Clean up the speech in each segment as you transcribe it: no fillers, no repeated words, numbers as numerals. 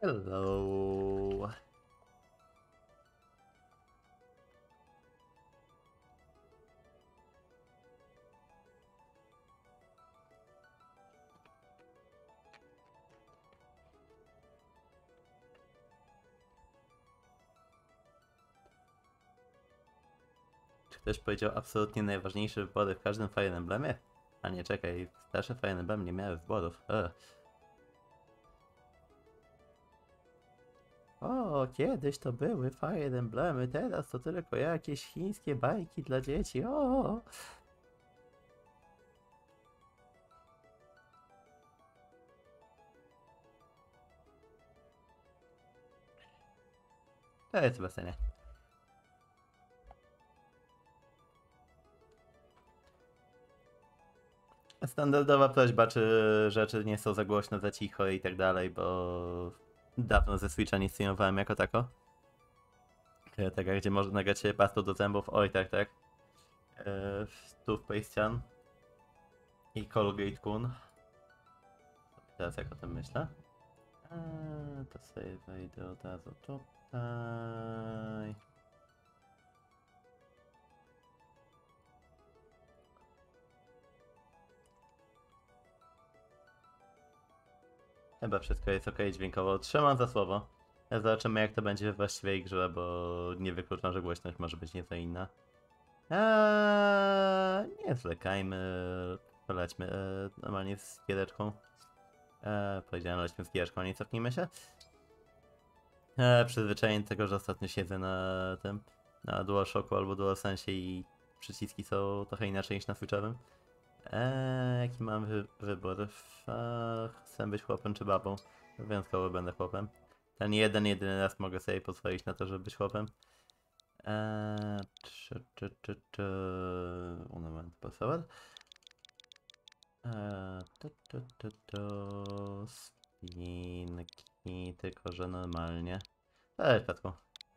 Hello. Czy ktoś powiedział absolutnie najważniejsze wybory w każdym Fire Emblemie? A nie, czekaj, starsze Fire Emblemy nie miały wyborów. O, kiedyś to były Fire Emblemy, teraz to tylko jakieś chińskie bajki dla dzieci. O. To jest basenie. Standardowa prośba, czy rzeczy nie są za głośno, za cicho i tak dalej, bo dawno ze Switcha nie streamowałem jako tako. Taka, gdzie można nagrać się pastą do zębów. Oj, tak, tak. Toothpaste i Colgate Kun. Teraz jak o tym myślę. To sobie wejdę od razu tutaj. Chyba wszystko jest ok dźwiękowo. Trzymam za słowo. Zobaczymy jak to będzie we właściwej grze, bo nie wykluczam, że głośność może być nieco inna. Nie zwlekajmy. Polećmy normalnie z giereczką. Powiedziałem, lećmy z giereczką, a nie cofnijmy się. Przyzwyczajenie do tego, że ostatnio siedzę na tym, na DualShocku albo DualSensie i przyciski są trochę inaczej niż na Switchowym. Jaki mam wybór? Chcę być chłopem czy babą? Wyjątkowo będę chłopem. Ten jedyny raz mogę sobie pozwolić na to, żeby być chłopem. Un moment, por favor. Spinki, tylko że normalnie. Przypadku.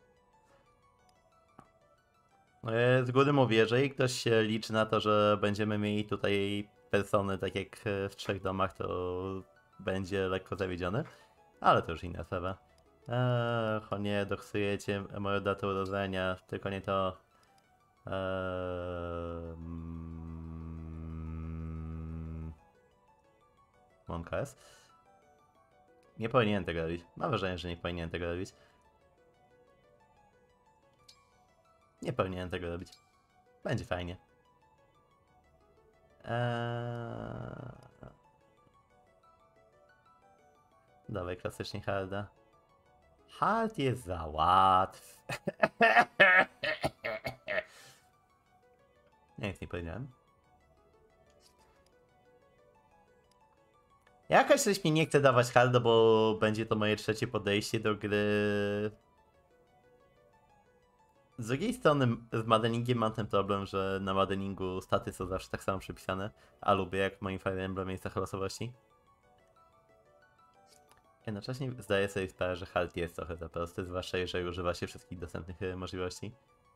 Z góry mówię, jeżeli ktoś się liczy na to, że będziemy mieli tutaj persony tak jak w Trzech Domach, to będzie lekko zawiedziony. Ale to już inna sprawa. O nie, doksujecie moją datę urodzenia, tylko nie to. Monka jest. Nie powinienem tego robić. Mam wrażenie, że nie powinienem tego robić. Nie powinienem tego robić. Będzie fajnie. Dawaj klasycznie harda. Hard jest za łatw. Nic nie powiedziałem. Jakaś coś mi nie chce dawać harda, bo będzie to moje trzecie podejście do gry. Z drugiej strony z Maddeningiem mam ten problem, że na Maddeningu staty są zawsze tak samo przypisane, a lubię jak w moim Fire Emblem miejscach losowości. Jednocześnie zdaję sobie sprawę, że hard jest trochę za prosty, zwłaszcza jeżeli używa się wszystkich dostępnych możliwości.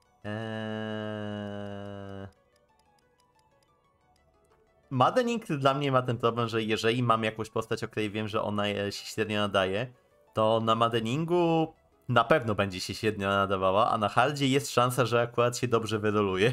Maddening dla mnie ma ten problem, że jeżeli mam jakąś postać, o której wiem, że ona się średnio nadaje, to na Maddeningu na pewno będzie się średnio nadawała, a na hardzie jest szansa, że akurat się dobrze wyroluje.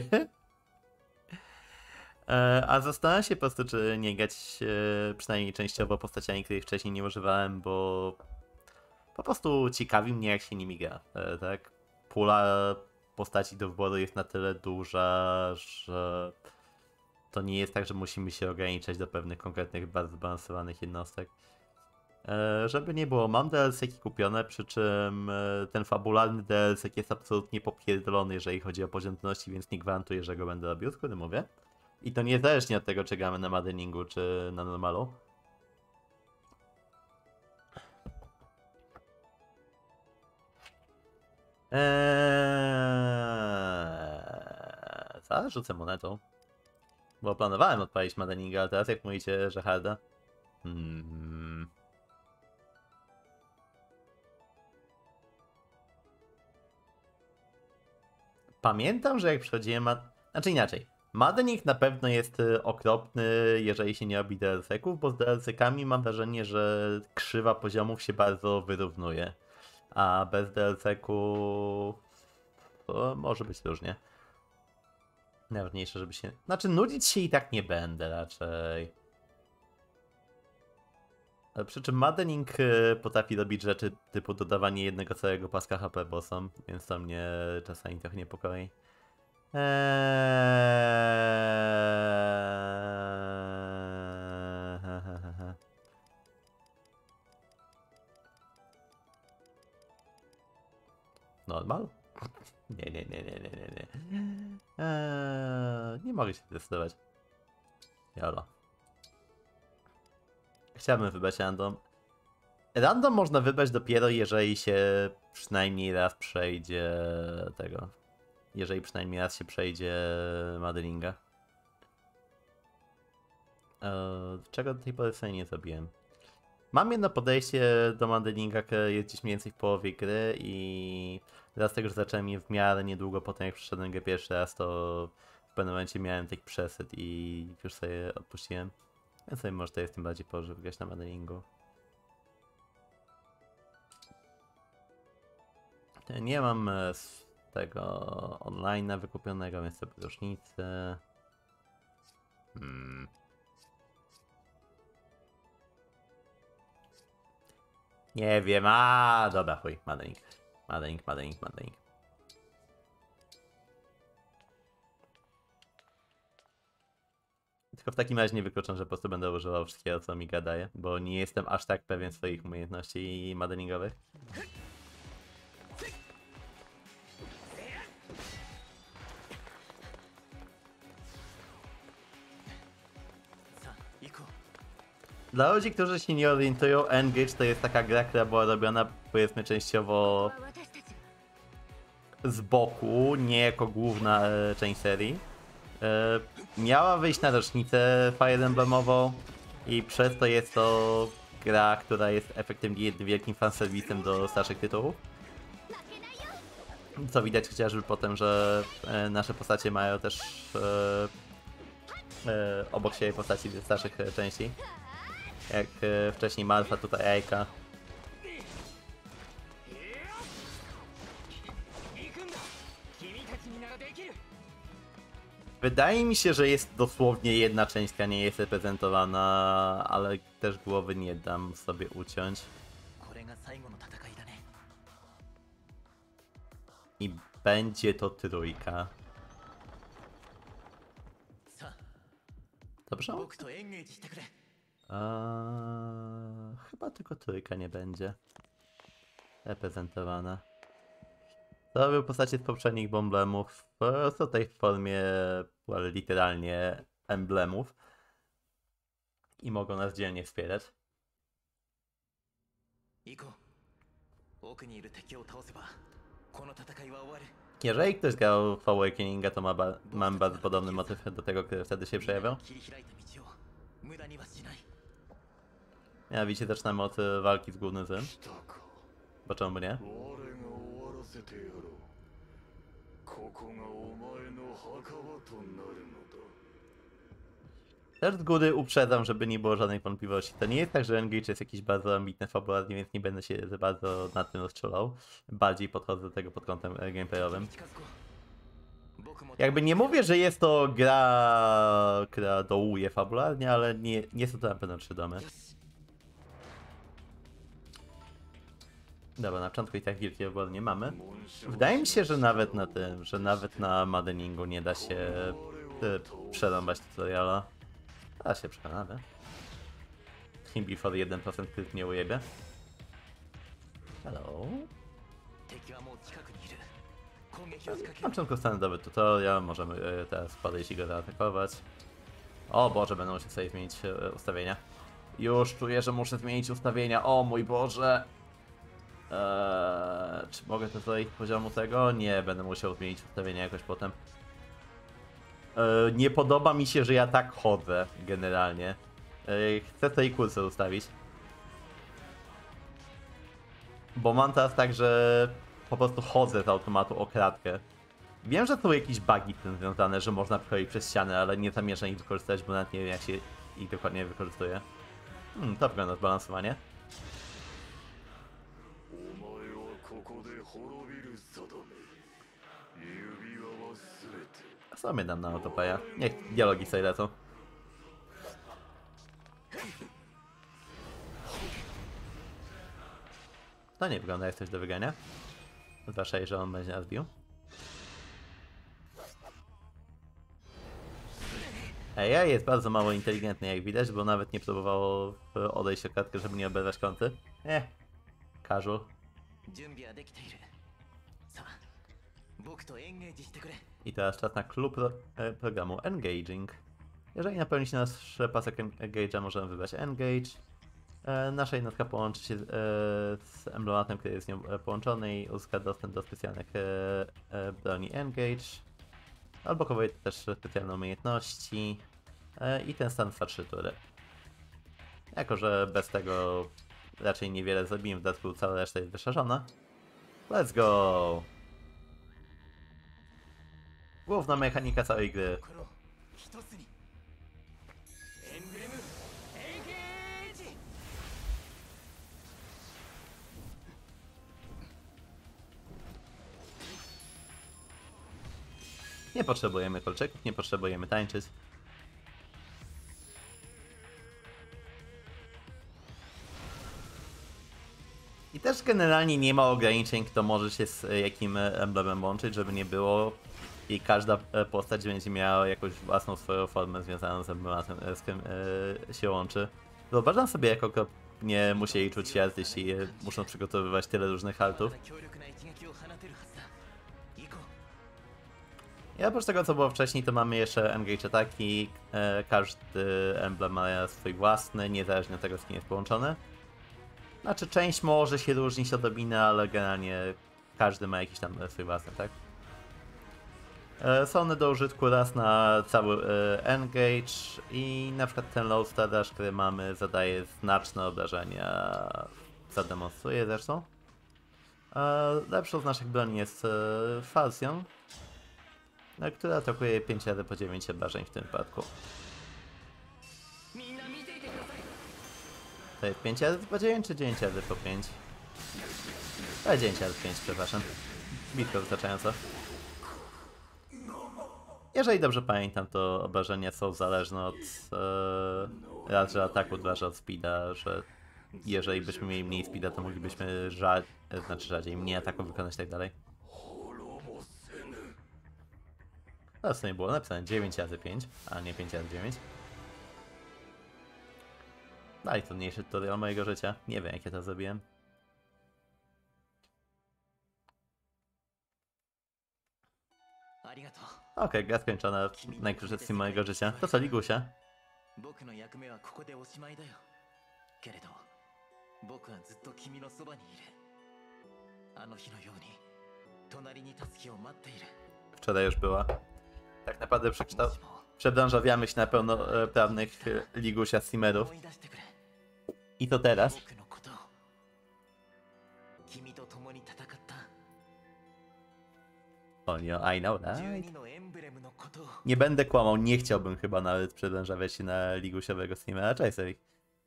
A zastanawiam się po prostu, czy nie grać przynajmniej częściowo postaciami, których wcześniej nie używałem, bo po prostu ciekawi mnie, jak się nimi gra. Tak? Pula postaci do wyboru jest na tyle duża, że to nie jest tak, że musimy się ograniczać do pewnych konkretnych, bardzo zbalansowanych jednostek. Żeby nie było, mam DLC-ki kupione, przy czym ten fabularny DLC jest absolutnie popierdolony, jeżeli chodzi o poziom trudności, więc nie gwarantuję, że go będę robił, skoro mówię. I to niezależnie od tego, czy gramy na Maddeningu, czy na normalu. Zaraz rzucę monetą. Bo planowałem odpalić Maddeninga, ale teraz jak mówicie, że harda. Pamiętam, że jak przychodziłem Znaczy inaczej. Maddening na pewno jest okropny, jeżeli się nie robi DLC-ków, bo z DLC-kami mam wrażenie, że krzywa poziomów się bardzo wyrównuje. A bez DLC-ku to może być różnie. Najważniejsze, żeby się... Znaczy, nudzić się i tak nie będę raczej. Ale przy czym Maddening potrafi robić rzeczy typu dodawanie jednego całego paska HP bossom, więc to mnie czasami trochę niepokoi. Normal? Nie. Nie mogę się zdecydować. Jolo. Chciałbym wybrać random. Random można wybrać dopiero jeżeli się przynajmniej raz przejdzie tego. Jeżeli przynajmniej raz się przejdzie modelinga. Czego do tej pory sobie nie zrobiłem. Mam jedno podejście do modelinga, które jest gdzieś mniej więcej w połowie gry i raz tego, że zacząłem je w miarę niedługo potem jak przeszedłem grę pierwszy raz, to w pewnym momencie miałem taki przesyt i już sobie odpuściłem. Więc sobie może to jest tym bardziej położył grać na modelingu. Nie mam z tego online'a wykupionego, więc to różnicy. Nie wiem, dobra, chuj, modeling. Tylko w takim razie nie wykluczam, że po prostu będę używał wszystkiego, co mi gadaje, bo nie jestem aż tak pewien swoich umiejętności modelingowych. Dla ludzi, którzy się nie orientują, N-Gage to jest taka gra, która była robiona, powiedzmy, częściowo z boku, nie jako główna część serii. Miała wyjść na rocznicę Fire Emblemową i przez to jest to gra, która jest efektywnie jednym wielkim fanserwisem do starszych tytułów. Co widać chociażby po tym, że nasze postacie mają też obok siebie postaci ze starszych części. Jak wcześniej Malfa, tutaj Eika. Wydaje mi się, że jest dosłownie jedna część, która nie jest reprezentowana, ale też głowy nie dam sobie uciąć. I będzie to trójka. Dobrze? Chyba tylko trójka nie będzie reprezentowana. To były postacie z poprzednich emblemów, tutaj w formie literalnie emblemów i mogą nas dzielnie wspierać. Jeżeli ktoś grał w Awakeninga, to mam bardzo podobny motyw do tego, który wtedy się przejawiał. Mianowicie zaczynamy od walki z głównym złym. Bo czemu nie? Też z góry uprzedzam, żeby nie było żadnej wątpliwości. To nie jest tak, że N-Gage jest jakiś bardzo ambitny fabularnie, więc nie będę się za bardzo nad tym rozczulał. Bardziej podchodzę do tego pod kątem gameplayowym. Jakby nie mówię, że jest to gra, która dołuje fabularnie, ale nie są to na pewno 3 domy. Dobra, na początku i tak wielkiego wyboru nie mamy. Wydaje mi się, że nawet na tym, że nawet na Maddeningu nie da się przerąbać tutoriala. Da się przekonamy. Him before 1% kryt nie ujebie. Hello. Na początku standardowy tutorial, możemy teraz podejść i go zaatakować. O Boże, będę musiał sobie zmienić ustawienia. Już czuję, że muszę zmienić ustawienia, o mój Boże. Czy mogę to zrobić poziomu tego? Nie, będę musiał zmienić ustawienia jakoś potem. Nie podoba mi się, że ja tak chodzę generalnie. Chcę tutaj kursor ustawić. Bo mam teraz tak, że po prostu chodzę z automatu o kratkę. Wiem, że są jakieś bugi z tym związane, że można przechodzić przez ściany, ale nie zamierzam ich wykorzystać, bo nawet nie wiem jak się ich dokładnie wykorzystuje. To wygląda zbalansowanie. お前はここで滅びる定め指輪はすべて Co mnie dam na autopaya? Niech dialogi sobie lecą. To nie wygląda jak coś do wygrania. Zwłaszcza, że on będzie nas bił. AI jest bardzo mało inteligentny, jak widać, bo nawet nie próbowało odejść o kratkę, żeby nie oberwać kąty. Casual. 準備はできている。さあ、僕とエンゲージしてくれ。 I teraz czas na klub programu Engaging. Jeżeli napełni się nasz pasek Engage'a, możemy wybrać Engage. Nasza jednostka połączy się z emblematem, który jest z nią połączony i uzyska dostęp do specjalnych broni Engage. Odblokowuje też specjalne umiejętności i ten stan trwa 3 tury. Jako że bez tego raczej niewiele zrobimy, w dodatku cała reszta jest wyszerzona. Let's go! Główna mechanika całej gry. 心を一つに。エンブレムエンゲージ。 Nie potrzebujemy kolczyków, nie potrzebujemy tańczyć. I też generalnie nie ma ograniczeń, kto może się z jakim emblemem łączyć, żeby nie było. I każda postać będzie miała jakąś własną swoją formę związaną z emblematem, z którym się łączy. Wyobrażam sobie, jak okropnie musieli czuć się artyści, muszą przygotowywać tyle różnych altów. まだ強力な一撃を放てるはずだ。行こう。 I oprócz tego, co było wcześniej, to mamy jeszcze engage ataki. Każdy emblem ma swój własny, niezależnie od tego, z kim jest połączony. Znaczy, część może się różnić od odrobinę, ale generalnie każdy ma jakiś tam swój własny, tak? Są one do użytku raz na cały engage i na przykład ten low stadash, który mamy, zadaje znaczne obrażenia. Zademonstruję zresztą. Lepszą z naszych broni jest Falcon, która atakuje 5 razy po 9 obrażeń w tym wypadku. みんな見ていてください。 To jest 5 razy po 9 czy 9 razy po 5? 9 razy 5, przepraszam. Bitko wystarczająco. Jeżeli dobrze pamiętam, to obrażenia są zależne od raz, że ataku, dwa, że od speeda, że jeżeli byśmy mieli mniej speeda, to moglibyśmy rzadziej mniej ataków wykonać i tak dalej. 滅せぬ Teraz to nie było napisane 9 razy 5, a nie 5 razy 9. Najtrudniejszy tutorial mojego życia. Nie wiem, jak ja to zrobiłem. Okej, gra skończona. Najkrótszy stream mojego życia. To co, Ligusia? 僕の役目はここでおしまいだよ。けれど、僕はずっと君のそばにいる。あの日のように、隣に立つ日を待っている。 Wczoraj już była. Tak naprawdę przebranżawiamy się na pełnoprawnych Ligusia streamerów. 思い出してくれ。 I to teraz. 僕のことを。君と共に戦った I know that. 12のエンブレムのことを。 Nie będę kłamał, nie chciałbym chyba nawet przebranżawiać się na Ligusiowego streamera. Cześć, Sewik.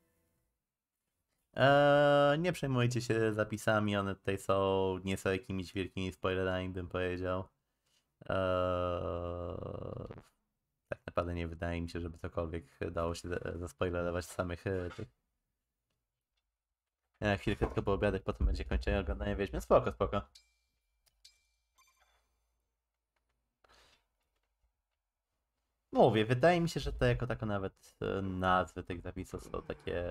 Nie przejmujcie się zapisami, one tutaj są, nie są jakimiś wielkimi spoilerami, bym powiedział. Tak naprawdę nie wydaje mi się, żeby cokolwiek dało się zaspoilerować z samych tych. Chwilkę tylko po obiadek, potem będzie kończenie oglądania Wiedźmy. Spoko, spoko. Mówię, wydaje mi się, że to jako tako nawet nazwy tych zapisów są takie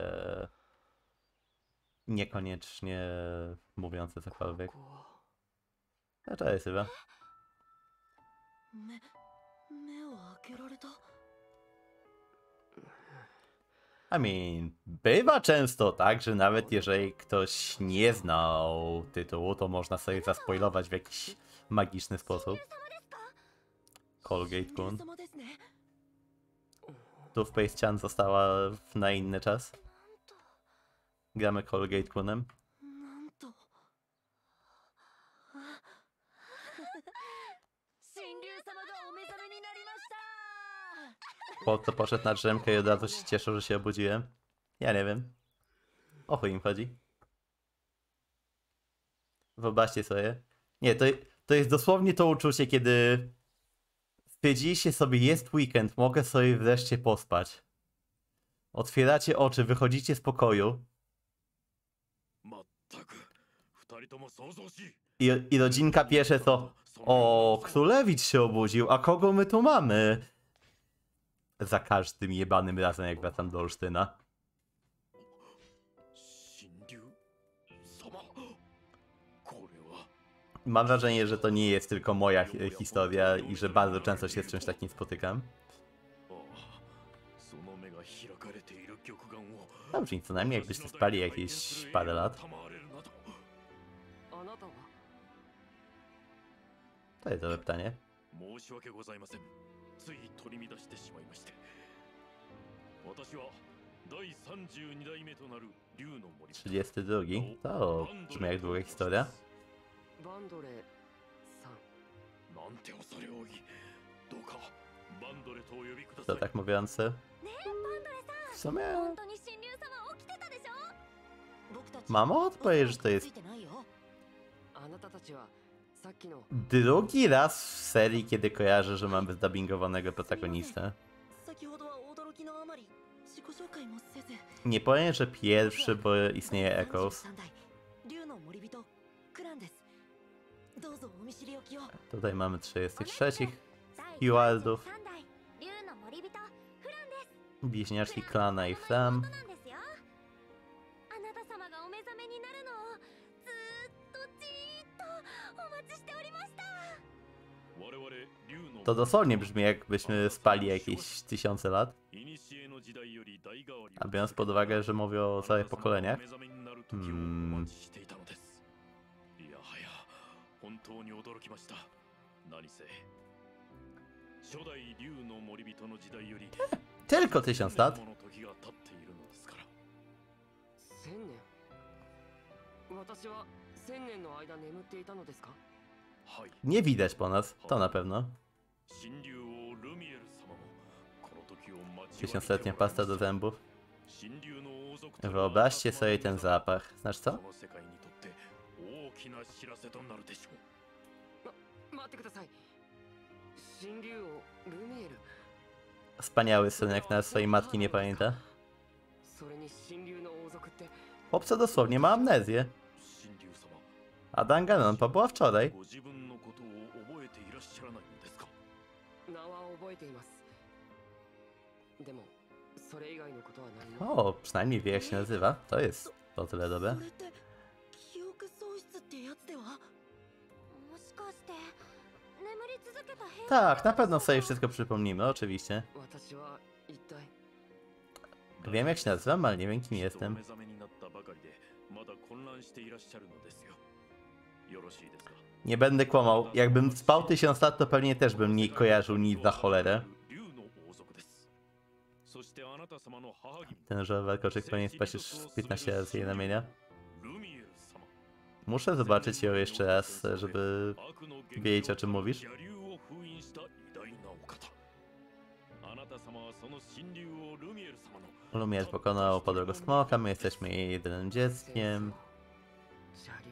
niekoniecznie mówiące cokolwiek. A cześć, Sywa. 目を開けられた I mean, bywa często tak, że nawet jeżeli ktoś nie znał tytułu, to można sobie zaspoilować w jakiś magiczny sposób. Colgate Kun. 様ですね Tu w Space Chan została na inny czas. Gramy Colgate Kunem. なんと信 Po co poszedł na drzemkę i od razu się cieszył, że się obudziłem? Ja nie wiem. O chuj im chodzi. Wyobraźcie sobie. Nie, to jest dosłownie to uczucie, kiedy stwierdziliście sobie, jest weekend, mogę sobie wreszcie pospać. Otwieracie oczy, wychodzicie z pokoju まったく二人とも想像しい i rodzinka pierwsze to o, królewicz się obudził, a kogo my tu mamy? Za każdym jebanym razem jak wracam do Olsztyna. 神竜様これは Mam wrażenie, że to nie jest tylko moja historia i że bardzo często się z czymś takim spotykam. ああその目が開かれている玉眼を Dobrze, co najmniej jakbyście spali jakieś parę lat. 賜れるなどあなたは To jest dobre pytanie. 申し訳ございませんつい取り乱してしまいまして私は第32代目となる竜の森 32. To brzmi jak długa historia. バンドレさん。 なんて恐れ多いどうかバンドレとお呼びくださ To い tak mówiący. ねえバンドレさん W sumie 本当に神竜様起きてたでしょ僕たち mamo odpowie, że to つ jest いてないよあなたたちはさっきの drugi raz w serii, kiedy kojarzę, że mamy zdubbingowanego protagonistę. 先ほどは驚きのあまり自己紹介もせず Nie powiem, że pierwszy, bo istnieje Echoes. 33代竜の森人クランですどうぞお見知りおきを Tutaj mamy 33 第 Stewardów, 33代竜の森人フランです bliźniaczki klana i Flam. なんですよあなた様がお目覚めになるのをずーっとじーっとお待ちしておりました我々竜の To dosłownie brzmi jakbyśmy spali jakieś tysiące lat. 古の時代より代替わり A biorąc pod uwagę, że mówię o całych pokoleniach. お目覚めになる時をお待ちしていたのですいやはや本当に驚きました何せ初代竜の森人の時代より Tylko 1000 lat. もの時が経っているのですから 1000年私は1000年の間眠っていたのですかはい Nie widać po nas, to na pewno. 神竜王ルミエル様もこの時を待ち Tysiącletnia pasta do zębów. 神竜の王族と Wyobraźcie sobie ten zapach. Znasz こ co? の世界にとって大きな知らせとなるでしょう待ってください神竜王ルミエル Wspaniały synek na swojej matki nie pamięta. それに神竜の王族って Chłopca dosłownie ma amnezję. 神竜様 A Danganronpa była wczoraj. ご自分のことを覚えていらっしゃらないのですか名は覚えていますでもそれ以外のことは何も O, przynajmniej wie jak się nazywa. To jest o tyle dobre. それって記憶喪失ってやつではもしかして眠り続けた兵 Tak, na pewno sobie wszystko przypomnimy, oczywiście. 私は一体 Wiem jak się nazywam, ale nie wiem kim お jestem. 目覚めになったばかりでまだ混乱していらっしゃるのですよよろしいですか Nie będę kłamał. Jakbym spał 1000 lat, to pewnie też bym nie kojarzył nic za cholerę. 竜の王族ですそしてあなた様の母君 Ten żołwarkoczek powinien spać już 15 razy jej ramienia. ルミエル様 Muszę zobaczyć ją jeszcze raz, żeby 悪の wiedzieć o czym mówisz. 邪竜を封印した偉大なお方あなた様はその神竜王ルミエル様の Lumier pokonał podłego smoka, my jesteśmy jej jedynym dzieckiem. シャリュ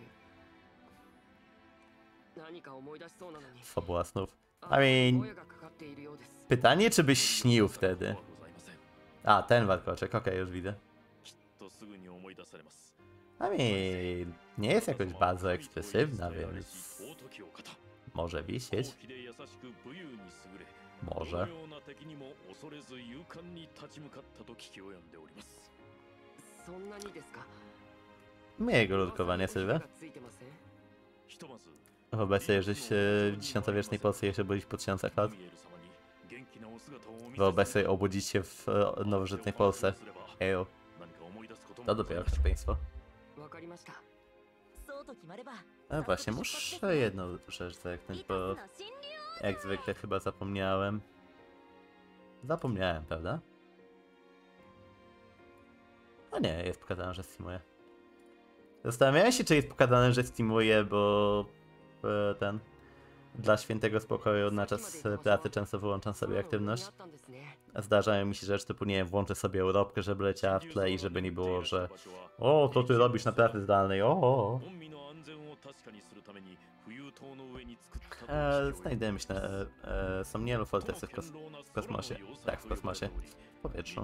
ウ何か思い出しそうなのに Fabuła snów. あ I mean, 声がかかっているようです pytanie czy byś śnił wtedy? ございません A, ten warkoczek, okej, już widzę. きっとすぐに思い出されます I mean, nie jest jakoś bardzo ekspresywna, więc 尊きお方 może wisieć. 高貴で優しく武勇に優れ Może. どのような敵にも恐れず勇敢に立ち向かったと聞き及んでおります。 そんなにですか Miłego ludkowania, Sylwia. ついてませんひとまず Wyobraź sobie, żeś w X-wiecznej Polsce jeszcze byłeś po 1000 lat. ルミエル様に元気なお姿をお見せ Wyobraź sobie obudzić się w nowożytnej Polsce. Ejo, 何か思い出すことも to dopiero przekleństwo. わかりましたそうと決まれば A właśnie, muszę jedną rzecz zerknąć, bo リタスの神竜 jak zwykle chyba zapomniałem. Zapomniałem, prawda? A nie, jest pokazane, że streamuje. Zastanawiałem się, czy jest pokazane, że streamuje, bo ten... Dla świętego spokoju na czas pracy często wyłączam sobie aktywność. zdarzają mi się rzeczy typu, nie wiem, włączę sobie Europkę, żeby leciała w tle i żeby nie było, że o, to ty robisz na pracy zdalnej, o. Znajdujemy się na Somnielu Fortresy w kosmosie. Tak, w kosmosie. W powietrzu.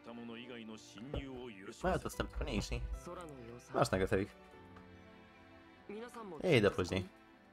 Mają dostęp trudniejszy. 空の様子 Masz na serii. 皆さんも I idę później.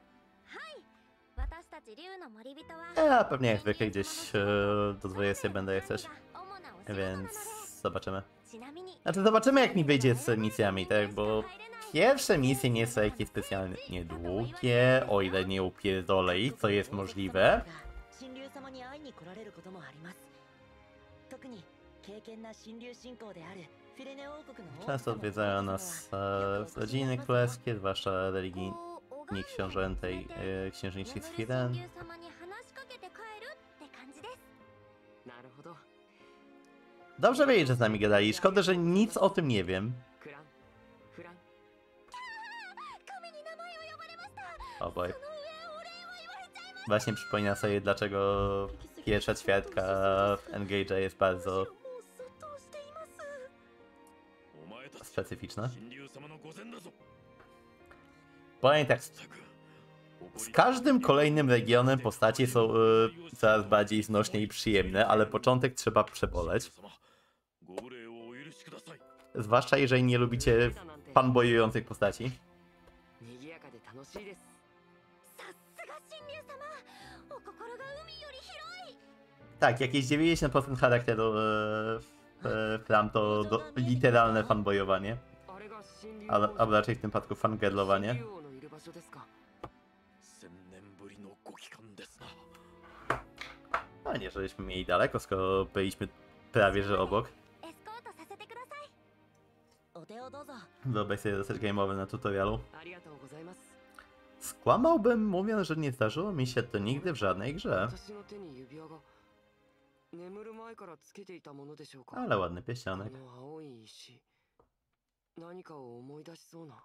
私たち竜の森人は Ja pewnie jak zwykle gdzieś do 20 będę jak chcesz. Więc zobaczymy. ちなみに Znaczy zobaczymy jak mi wyjdzie z misjami, tak? Bo pierwsze misje nie są jakieś specjalnie długie, o ile nie upierdolę ich, co jest możliwe. 神竜様に会いに来られることもあります。特に敬虔な神竜信仰であるフィレネ王国の王 Często 様 odwiedzają nas rodziny królewskie, zwłaszcza religijni książętej księżniczki z Firen. 竜様に話しかけて帰るって感じですなるほど Dobrze wiedzieć, że z nami gadali. Szkoda, że nic o tym nie wiem. クランフラン神に名前を呼ばれました O boj. その上お礼を言われちゃいま Właśnie przypomina sobie, dlaczego pierwsza ćwiartka w Engage'a jest bardzo もうそっとしていますお前たち specyficzna. 神竜様の御前だぞ Powiem tak, z każdym kolejnym regionem postacie są coraz bardziej znośne i przyjemne, ale początek trzeba przeboleć. ご礼をお許しください Zwłaszcza jeżeli nie lubicie fanboyujących postaci. 賑やかで楽しいですさすが神竜様お心が海より広い Tak, jakieś 90% charakteru Flam to literalne fanboyowanie, あれが神竜 a raczej w tym przypadku fangirlowanie. 竜王のいる場所ですか千年ぶりのご帰還ですな No nie, żeśmy mieli daleko, skoro byliśmy prawie że obok. エスコートさせてくださいお手をどうぞ。 Wyobraź sobie dosyć game'owy na tutorialu. ありがとうございます Skłamałbym, mówiąc, że nie zdarzyło mi się to nigdy w żadnej grze. 私の手に指輪が眠る前からつけていたものでしょうか Ale ładny こ pieścionek. の青い石何かを思い出しそうな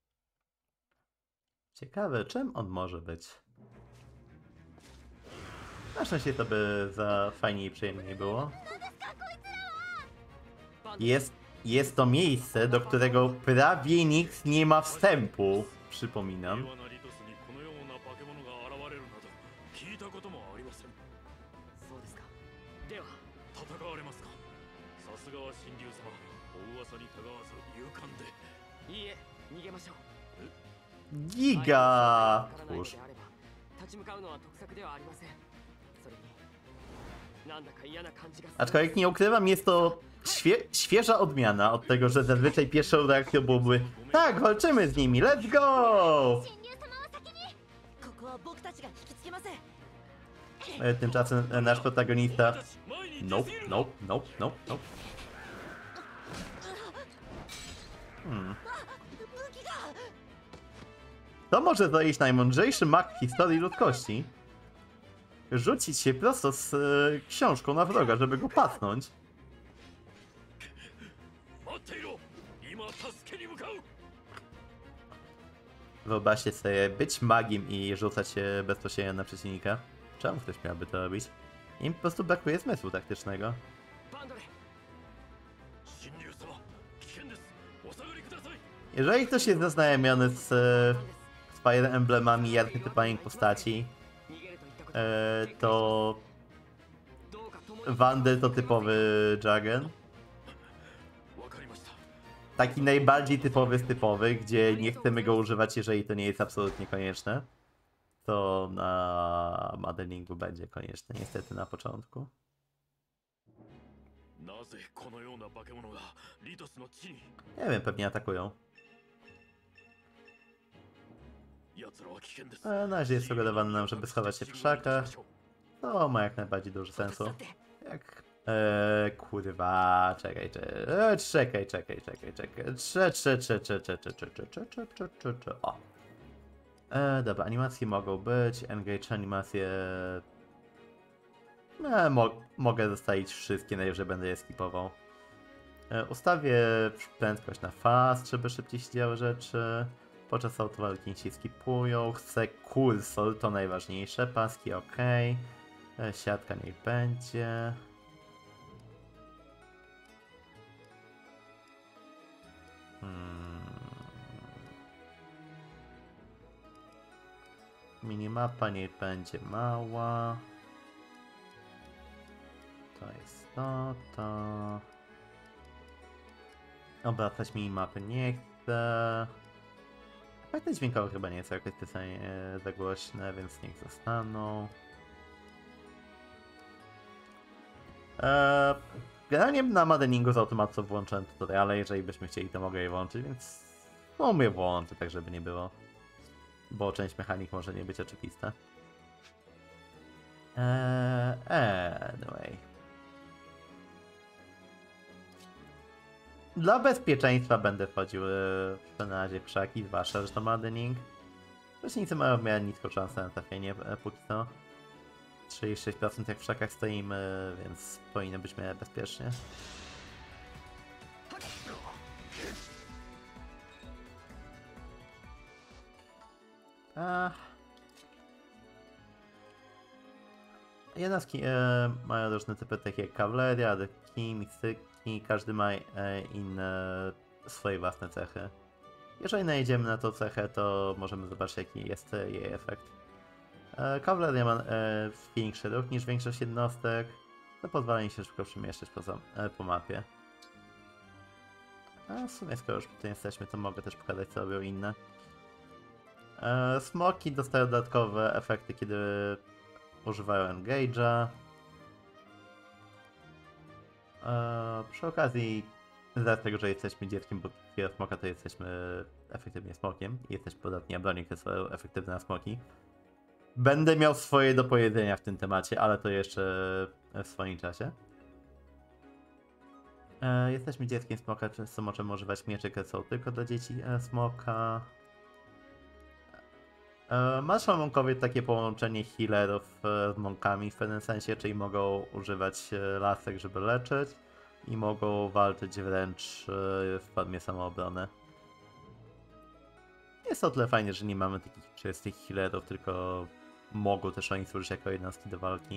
Ciekawe, czym on może być? Na szczęście to by za fajniej i przyjemniej było. Jest to miejsce, do którego prawie nikt nie ma wstępu, przypominam. 平和なリトスにこのような化け物が現れるなど聞いたこともありませんそうですかでは戦われますかさすがは神竜様お噂にたがわず勇敢でいいえ逃げましょう Giga! 相手の Cóż, 力が足らないのであれば立ち向かうのは得策ではありませんそれになんだか嫌な感じがする aczkolwiek nie ukrywam, jest to świeża odmiana od tego, że zazwyczaj pierwszą reakcją byłoby tak, walczymy z nimi, let's go! 神竜様は先にここは僕たちが引きつけます。 Tymczasem nasz protagonista 前に出 Nope, すぎるな nope, nope, nope, nope. Hmm. 武器が To może zajść najmądrzejszy mag w historii ludzkości. Rzucić się prosto z książką na wroga, żeby go pasnąć. 待っていろ今助けに向かう Wyobraźcie sobie być magiem i rzucać się bezpośrednio na przeciwnika. Czemu ktoś miałby to robić? Im po prostu brakuje zmysłu taktycznego. バンドレ神竜様危険ですお下がりください Jeżeli ktoś jest zaznajomiony z Fire Emblemami i archetypami postaci, 逃げると言ったことは to どうか共に Wander to typowy Jagen. わかりました Taki najbardziej typowy z typowych, gdzie nie chcemy go używać, jeżeli to nie jest absolutnie konieczne. To na modelingu będzie konieczne, niestety na początku. なぜこのような化け物がリトスの地に Nie wiem, pewnie atakują. 奴らは危険です Ale na razie jest sugerowane nam, żeby schować się w krzakach. To ma jak najbardziej duży sensu. だって Jak... kurwa... Czekaj. O. Dobra, animacje mogą być. Engage animacje... mogę zostawić wszystkie, najwyżej będę je skipował. Ustawię prędkość na fast, żeby szybciej się działy rzeczy. Podczas autowalki się skipują. Chcę kursor, to najważniejsze. Paski ok. Siatka niech będzie. Minimapa niech będzie mała. To jest to. Obracać minimapy nie chcę. Efekty dźwiękowe chyba nie są jakoś specjalnie za głośne, więc niech zostaną. Generalnie na Maddeningu z automatu włączyłem tutoriale, jeżeli byśmy chcieli, to mogę je włączyć, więc je włączę, tak żeby nie było. Bo część mechanik może nie być oczywista. Anyway. Dla bezpieczeństwa będę wchodził w na razie w krzaki, zwłaszcza, że to Maddening. Przeciwnicy mają w miarę niską szansę na trafienie póki co. 36% jak w krzakach stoimy, więc powinno być w miarę bezpiecznie. Jednostki mają różne typy, takie jak kawaleria, adeki, mistyki, każdy ma inne swoje własne cechy. Jeżeli najedziemy na tą cechę, to możemy zobaczyć, jaki jest jej efekt. Kawaleria ma większy ruch niż większość jednostek, to pozwala im się szybko przemieszczać po mapie. A w sumie skoro już tutaj jesteśmy, to mogę też pokazać, co robią inne. Smoki dostają dodatkowe efekty, kiedy używają engage'a. Przy okazji, z tego, że jesteśmy dzieckiem, bo smoka to jesteśmy efektywnie smokiem i jesteśmy podatni na broni, które są efektywne na smoki. Będę miał swoje do powiedzenia w tym temacie, ale to jeszcze w swoim czasie. Jesteśmy dzieckiem smoka, często możemy używać mieczy, które są tylko dla dzieci smoka. Marszal monkowie to takie połączenie healerów z monkami w pewnym sensie, czyli mogą używać lasek, żeby leczyć i mogą walczyć wręcz w formie samoobrony. Jest to o tyle fajnie, że nie mamy takich czystych healerów, tylko mogą też oni służyć jako jednostki do walki.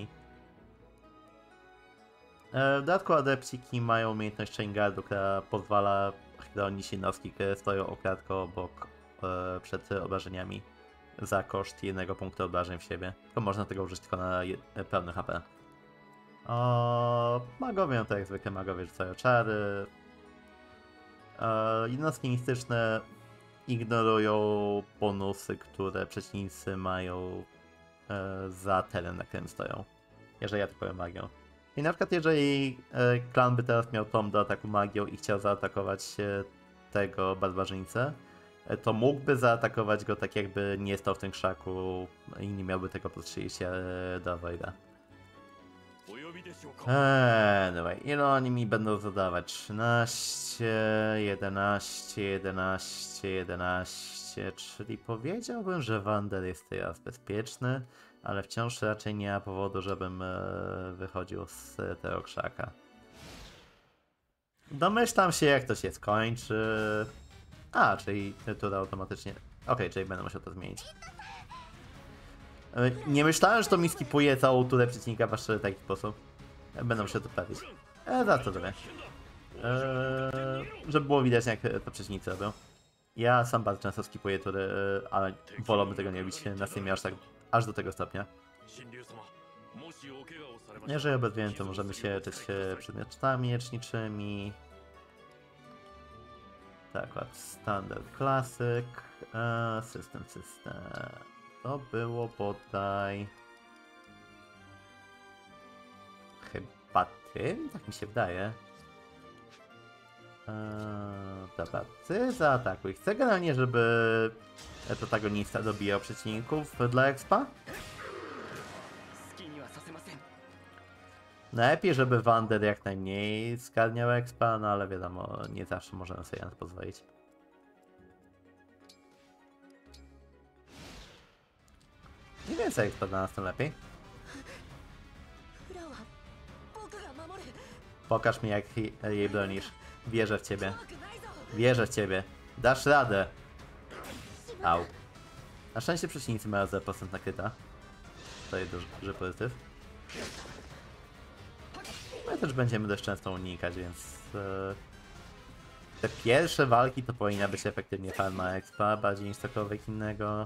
W dodatku adepciki mają umiejętność Chainguardu, która pozwala chronić jednostki, które stoją okradko obok przed obrażeniami za koszt jednego punktu obrażeń w siebie. Tylko można tego użyć tylko na pełny HP. Magowie, no to jak zwykle magowie rzucają czary. Jednostki mistyczne ignorują bonusy, które przeciwnicy mają za teren, na którym stoją. Jeżeli atakują magią. I na przykład jeżeli klan by teraz miał tom do ataku magią i chciał zaatakować tego barbarzyńcę, to mógłby zaatakować go tak, jakby nie stał w tym krzaku i nie miałby tego podszyjścia do Avoida. Anyway, ile oni mi będą zadawać? 13, 11, 11, 11, czyli powiedziałbym, że Wander jest teraz bezpieczny, ale wciąż raczej nie ma powodu, żebym wychodził z tego krzaka. Domyślam się, jak to się skończy. Czyli tuda automatycznie. Okej, czyli będę musiał to zmienić. Nie myślałem, że to mi skipuje całą turę przeciwnika w taki sposób. Będę musiał to prawić. Zaraz to zrobię. Żeby było widać, jak to przeciwnicy robią. Ja sam bardzo często skipuję tury, ale wolałbym tego nie robić na streamie aż do tego stopnia. Jeżeli obecnie, to możemy się leczyć przedmiotami leczniczymi. Tak, standard classic, system. To było bodaj... Chyba tym? Tak mi się wydaje. Dobra, ty zaatakuj. Chcę generalnie, żeby protagonista dobijał przeciwników dla expa. Najlepiej, żeby Wander jak najmniej zgarniał expa, no ale wiadomo, nie zawsze możemy sobie na to pozwolić. Im więcej expa dla nas, tym lepiej. Pokaż mi, jak jej bronisz. Wierzę w ciebie. Wierzę w ciebie. Dasz radę. Au. Na szczęście przeciwnicy mają 0% nakryta. To jest duży pozytyw. My też będziemy dość często unikać, więc te pierwsze walki to powinna być efektywnie farma expa, bardziej niż cokolwiek innego.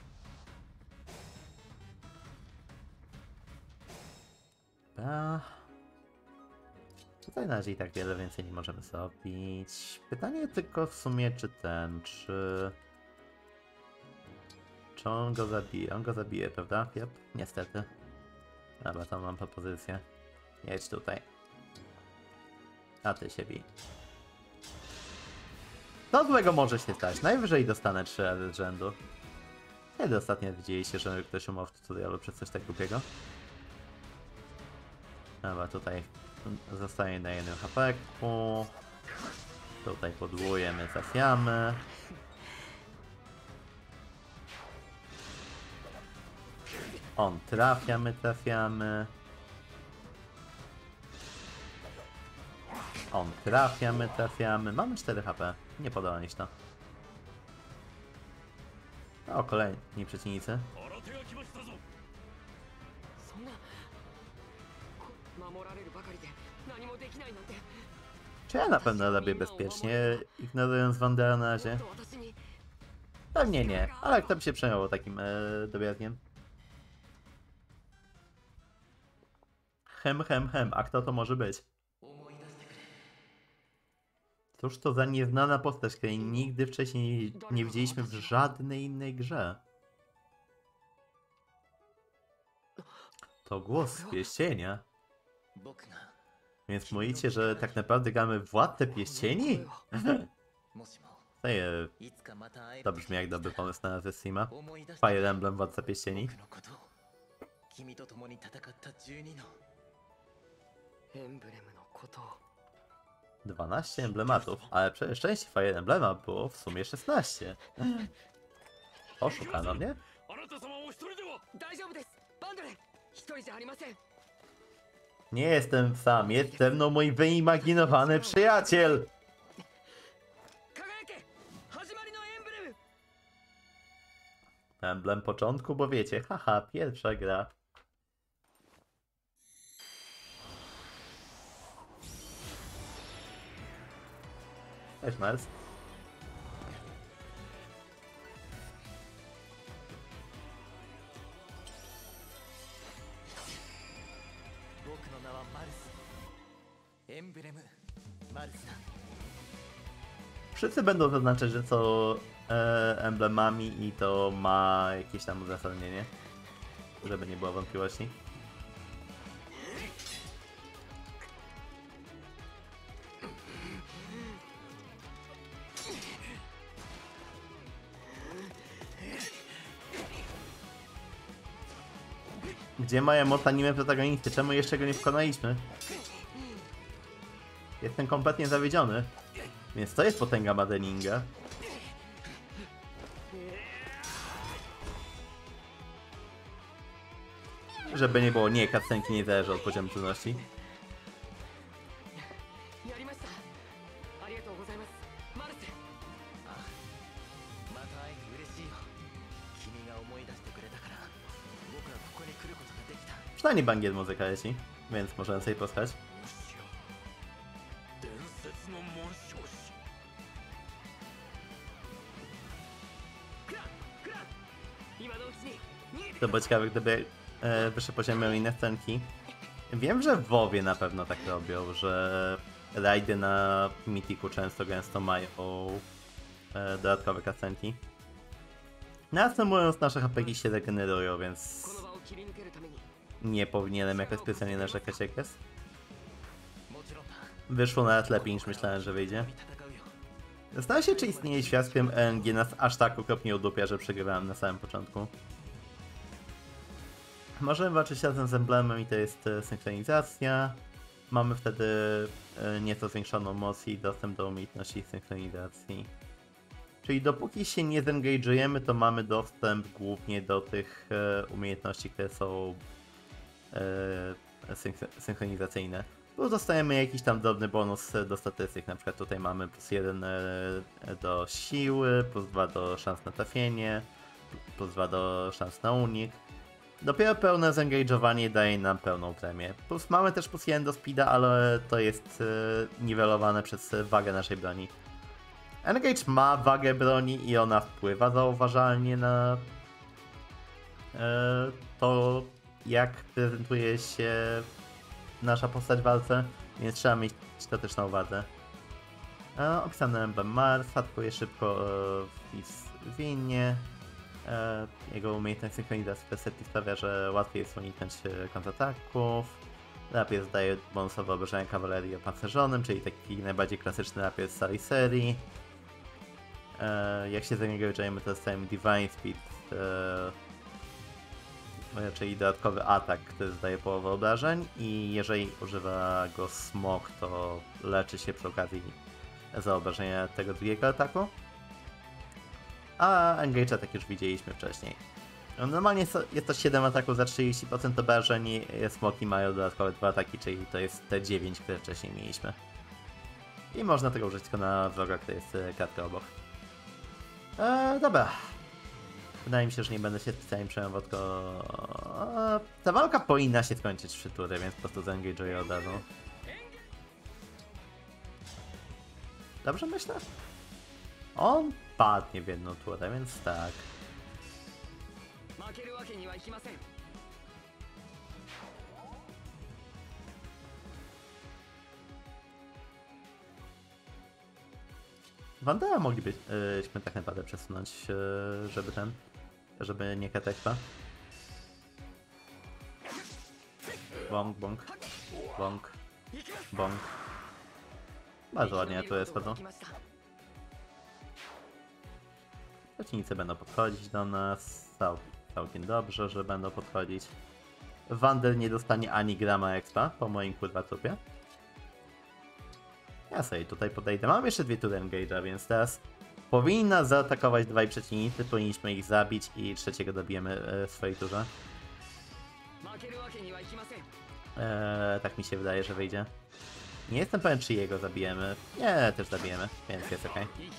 Tutaj na razie i tak wiele więcej nie możemy zrobić. Pytanie tylko w sumie, czy on go zabije? On go zabije, prawda? Yep, niestety. Dobra, to mam propozycję. Jedź tutaj. A ty się bij. Co złego może się stać? Najwyżej dostanę 3 razy z rzędu. Kiedy ostatnio widzieliście, że ktoś umarł w tutorialu przez coś tak głupiego? Dobra, tutaj zostaje na 1 HP-ku. Tutaj podwójemy, trafiamy. On trafia, my trafiamy. On trafia, my trafiamy. Mamy 4 HP. Nie podoba mi się to. O, kolejni przeciwnicy. そんな守られるばかりで何もできないなんて Czy ja na pewno robię bezpiecznie, ignorując Wandera na razie? もっと私に Pewnie nie, ale kto by się przejmował takim drobiazgiem? Hem, a kto to może być? Cóż to za nieznana postać, której nigdy wcześniej nie widzieliśmy w żadnej innej grze. To głos z Pierścienia. 僕が Więc mówicie, że tak naprawdę gramy w Władcę Pierścieni? もしも To いつかまた会え to る brzmi jak dobry pomysł na nazwę Steama. 思い出して Fire Emblem Władca Pierścieni. 僕のこと君と共に戦った12のエンブレムのことを 12 emblematów, ale przecież części Fire Emblema było w sumie 16. Oszukano mnie? あなた様お一人では大丈夫ですバンドレ一人じゃありません Nie jestem sam, jest ze mną mój wyimaginowany przyjaciel! 輝け始まりのエンブレム Emblem początku, bo wiecie, haha, pierwsza gra. Cześć, Mars. 僕の名はマルスエンブレムマルスだ Wszyscy będą zaznaczać, że są emblemami i to ma jakieś tam uzasadnienie. Żeby nie było wątpliwości. Gdzie mają moc anime protagonisty? Czemu jeszcze go nie pokonaliśmy? Jestem kompletnie zawiedziony. Więc to jest potęga Madeninga. Żeby nie było, nie, cutscenki nie zależy od poziomu trudności. やりましたありがとうございますマルセまた会えて嬉しいよ君が思い出してくれたから僕はここに来ることができた Przynajmniej bangiet muzyka leci, więc możemy sobie posłuchać. 伝説の紋章師今のうちに逃げて To było ciekawe, gdyby wyższe poziomy miały inne scenki. Wiem, że w WoWie na pewno tak robią, że rajdy na Mythicu często gęsto mają dodatkowe cutscenki. Następując nasze HP się regenerują, więc この場を切り抜けるために nie powinienem jakoś specjalnie narzekać jak jest. もちろんだ Wyszło nawet lepiej niż myślałem, że wyjdzie. 戦うよ Zastanawiam się, czy istnieje świat, w którym RNG nas aż tak okropnie udupia, że przegrywałem na samym początku. Możemy walczyć razem z emblemem i to jest synchronizacja. Mamy wtedy nieco zwiększoną moc i dostęp do umiejętności synchronizacji. Czyli dopóki się nie zengage'ujemy, to mamy dostęp głównie do tych umiejętności, które są synchronizacyjne. Plus dostajemy jakiś tam drobny bonus do statystyk, na przykład tutaj mamy plus 1 do siły, plus 2 do szans na trafienie, plus 2 do szans na unik. Dopiero pełne zengage'owanie daje nam pełną premię. Plus mamy też plus 1 do speeda, ale to jest niwelowane przez wagę naszej broni. Engage ma wagę broni i ona wpływa zauważalnie na to, jak prezentuje się nasza postać w walce, więc trzeba mieć to też na uwadze. Opisany emblem Mars, atakuje szybko i zwinnie. Jego umiejętność synchronizacji percepcji sprawia, że łatwiej jest uniknąć kontrataków. Rapier zdaje bonusowe obrażenia kawalerii opancerzonym, czyli taki najbardziej klasyczny rapier z całej serii. Jak się zaangażujemy, to dostajemy Divine Speed, czyli dodatkowy atak, który zdaje połowę obrażeń, i jeżeli używa go Smok, to leczy się przy okazji za obrażenia tego drugiego ataku. A Engage'a, tak już widzieliśmy wcześniej. Normalnie jest to 7 ataków za 30% obrażeń, Smoki mają dodatkowe 2 ataki, czyli to jest te 9, które wcześniej mieliśmy. I można tego użyć tylko na wroga, który jest kartkę obok. Dobra. Wydaje mi się, że nie będę się specjalnie przejmował, tylko... Ta walka powinna się skończyć w 3 tury, więc po prostu zaengage'uję od razu. Dobrze myślę? On padnie w jedną turę, więc tak. 負けるわけにはいきません。 Wandera moglibyśmy tak naprawdę przesunąć, żeby nie katekta. Bong, bong, bong, bong. Bardzo ładnie tu jest chodzą. Przeciwnicy będą podchodzić do nas. Całkiem dobrze, że będą podchodzić. Wander nie dostanie ani grama expa po moim kurwa trupie. Ja sobie tutaj podejdę. Mam jeszcze 2 tury engage'a, więc teraz powinna zaatakować 2 przeciwnicy, powinniśmy ich zabić i trzeciego dobijemy w swojej turze. Tak mi się wydaje, że wyjdzie. Nie jestem pewien, czy jego zabijemy. Nie, też zabijemy, więc jest ok.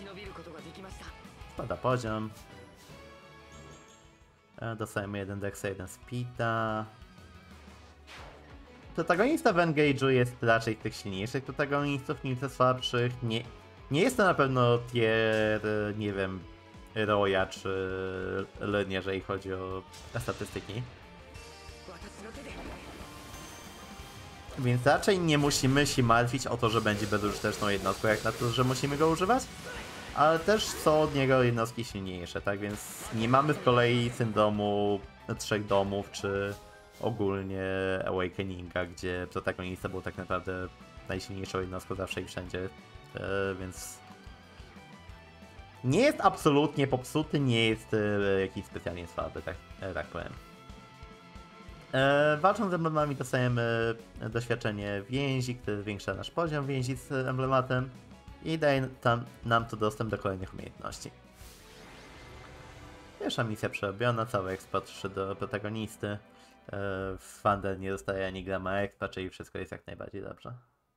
Spada poziom. Dostajemy 1 dexa, 1 speeda. Protagonista w Engage'u jest raczej z tych silniejszych protagonistów niż ze słabszych. Nie jest to na pewno tier, nie wiem, Roya czy Lyn, jeżeli chodzi o statystyki. Więc raczej nie musimy się martwić o to, że będzie bezużyteczną jednostką, jak na to, że musimy go używać. Ale też są od niego jednostki silniejsze, tak więc nie mamy z kolei syndromu 3 domów, czy ogólnie Awakeninga, gdzie protagonista był tak naprawdę najsilniejszą jednostką zawsze i wszędzie, więc nie jest absolutnie popsuty, nie jest jakiś specjalnie słaby, tak powiem. Walcząc z emblemami dostajemy doświadczenie więzi, które zwiększa nasz poziom więzi z emblematem i daje nam to dostęp do kolejnych umiejętności. Pierwsza misja przerobiona, cały eksport przyszedł do protagonisty. Wander nie dostaje ani grama expa, czyli wszystko jest jak najbardziej dobrze.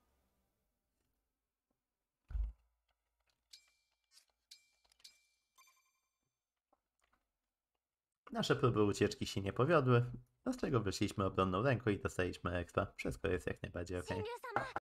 Nasze próby ucieczki się nie powiodły, z czego wyszliśmy obronną ręką i dostaliśmy expa. Wszystko jest jak najbardziej ok. 神竜様